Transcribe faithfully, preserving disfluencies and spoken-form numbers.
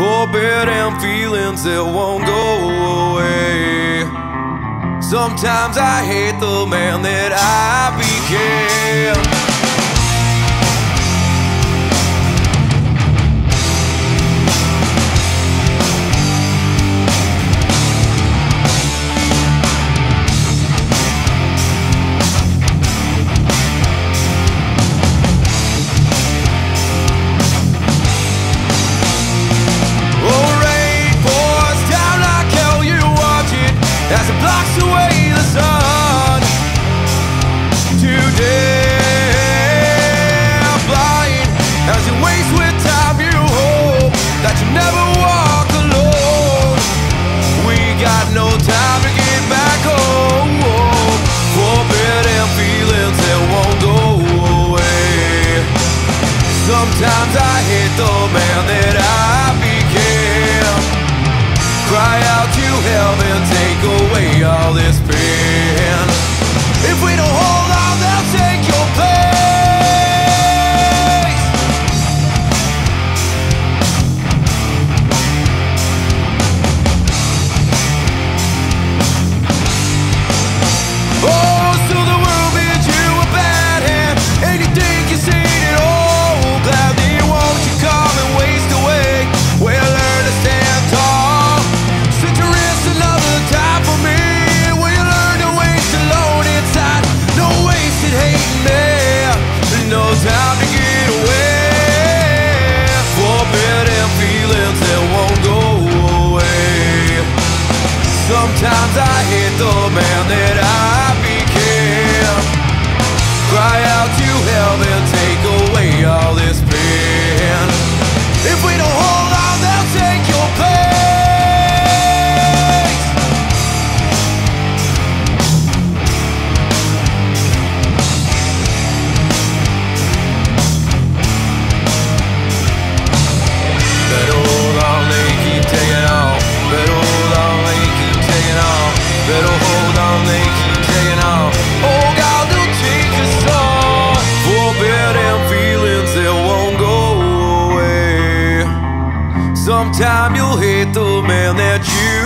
forbidden feelings that won't go away. Sometimes I hate the man that I became. As it blocks away the sun today, I'm blind as you waste with time. You hope that you never walk alone. We got no time to get back home. Forbidden feelings that won't go away. Sometimes I hate the man that I became. Cry out to heaven, take away all this pain. If we don't hold on, they'll take your place. Oh, so the world bids you a bad hand, and you think you've seen it all. Gladly won't you come and waste away? Well, learn to stand tall. Time for me, will you learn to waste alone inside? No wasted hating there, no time to get away. Forbidden feelings that won't go away. Sometimes I hate the man that I became. Cry out to heaven, take away all this pain. If we don't hold on, they'll take your place. Better hold on, they keep taking on. Oh God, they'll take us all. Forbidden feelings that won't go away. Sometime you'll hate the man that you